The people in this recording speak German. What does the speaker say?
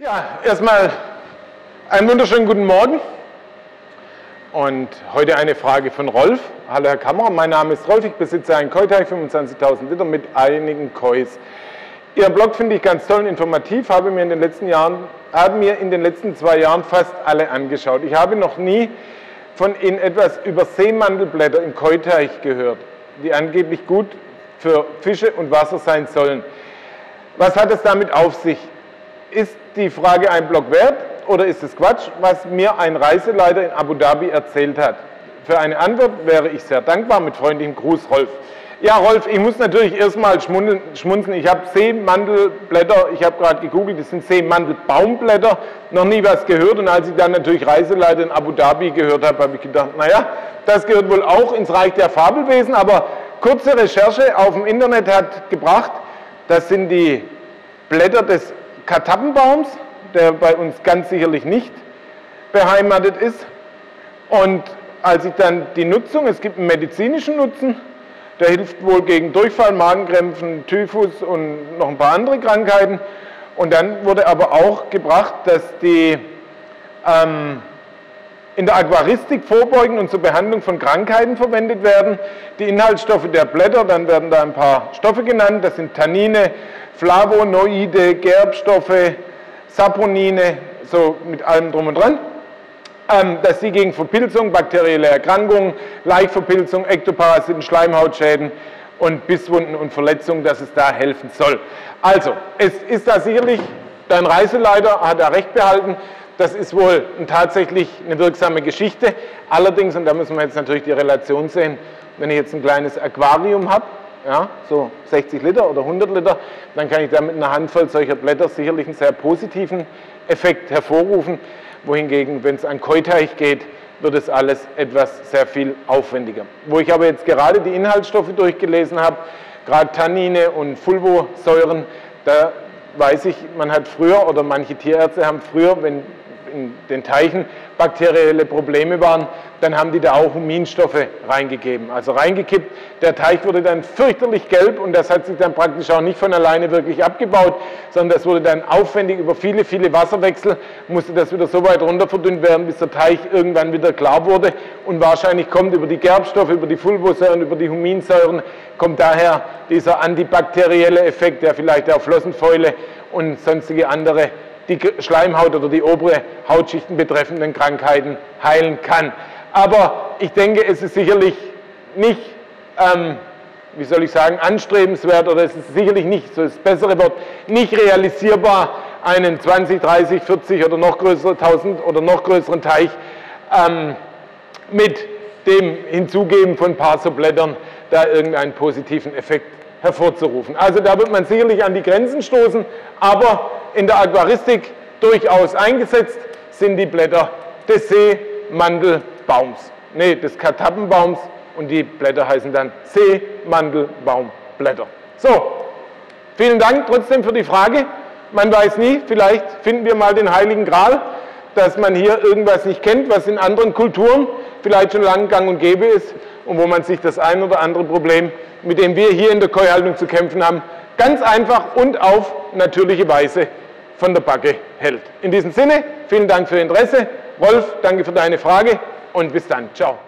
Ja, erstmal einen wunderschönen guten Morgen und heute eine Frage von Rolf. Hallo Herr Kammerer, mein Name ist Rolf, ich besitze einen Koi-Teich, 25.000 Liter mit einigen Kois. Ihren Blog finde ich ganz toll und informativ, haben mir in den letzten 2 Jahren fast alle angeschaut. Ich habe noch nie von Ihnen etwas über Seemandelblätter im Koi-Teich gehört, die angeblich gut für Fische und Wasser sein sollen. Was hat es damit auf sich? Ist die Frage ein Blog wert oder ist es Quatsch, was mir ein Reiseleiter in Abu Dhabi erzählt hat? Für eine Antwort wäre ich sehr dankbar. Mit freundlichem Gruß, Rolf. Ja, Rolf, ich muss natürlich erstmal schmunzeln. Ich habe Seemandelblätter, ich habe gerade gegoogelt, das sind Seemandelbaumblätter, noch nie was gehört. Und als ich dann natürlich Reiseleiter in Abu Dhabi gehört habe, habe ich gedacht, naja, das gehört wohl auch ins Reich der Fabelwesen. Aber kurze Recherche auf dem Internet hat gebracht, das sind die Blätter des Katappenbaums, der bei uns ganz sicherlich nicht beheimatet ist. Und als ich dann die Nutzung, es gibt einen medizinischen Nutzen, der hilft wohl gegen Durchfall, Magenkrämpfen, Typhus und noch ein paar andere Krankheiten. Und dann wurde aber auch gebracht, dass die in der Aquaristik vorbeugend und zur Behandlung von Krankheiten verwendet werden. Die Inhaltsstoffe der Blätter, dann werden da ein paar Stoffe genannt, das sind Tannine, Flavonoide, Gerbstoffe, Saponine, so mit allem drum und dran, dass sie gegen Verpilzung, bakterielle Erkrankungen, Laichverpilzung, Ektoparasiten, Schleimhautschäden und Bisswunden und Verletzungen, dass es da helfen soll. Also, es ist da sicherlich, dein Reiseleiter hat da recht behalten, das ist wohl tatsächlich eine wirksame Geschichte. Allerdings, und da müssen wir jetzt natürlich die Relation sehen, wenn ich jetzt ein kleines Aquarium habe, ja, so 60 Liter oder 100 Liter, dann kann ich da mit einer Handvoll solcher Blätter sicherlich einen sehr positiven Effekt hervorrufen. Wohingegen, wenn es an Koi-Teich geht, wird es alles etwas sehr viel aufwendiger. Wo ich aber jetzt gerade die Inhaltsstoffe durchgelesen habe, gerade Tannine und Fulvosäuren, da weiß ich, man hat früher, oder manche Tierärzte haben früher, wenn in den Teichen bakterielle Probleme waren, dann haben die da auch Huminstoffe reingegeben, also reingekippt. Der Teich wurde dann fürchterlich gelb und das hat sich dann praktisch auch nicht von alleine wirklich abgebaut, sondern das wurde dann aufwendig über viele, viele Wasserwechsel, musste das wieder so weit runter verdünnt werden, bis der Teich irgendwann wieder klar wurde und wahrscheinlich kommt über die Gerbstoffe, über die Fulvosäuren, über die Huminsäuren, kommt daher dieser antibakterielle Effekt, der vielleicht auch Flossenfäule und sonstige andere die Schleimhaut oder die obere Hautschichten betreffenden Krankheiten heilen kann. Aber ich denke, es ist sicherlich nicht, wie soll ich sagen, anstrebenswert oder es ist sicherlich nicht, so ist das bessere Wort, nicht realisierbar, einen 20, 30, 40 oder noch größeren 1000 oder noch größeren Teich mit dem Hinzugeben von ein paar so Blättern da irgendeinen positiven Effekt hervorzurufen. Also da wird man sicherlich an die Grenzen stoßen, aber in der Aquaristik durchaus eingesetzt sind die Blätter des Seemandelbaums, des Katappenbaums, und die Blätter heißen dann Seemandelbaumblätter. So, vielen Dank trotzdem für die Frage. Man weiß nie, vielleicht finden wir mal den Heiligen Gral, dass man hier irgendwas nicht kennt, was in anderen Kulturen vielleicht schon lange gang und gäbe ist und wo man sich das ein oder andere Problem, mit dem wir hier in der Koi-Haltung zu kämpfen haben, ganz einfach und auf natürliche Weise von der Backe hält. In diesem Sinne, vielen Dank für Ihr Interesse. Rolf, danke für deine Frage und bis dann. Ciao.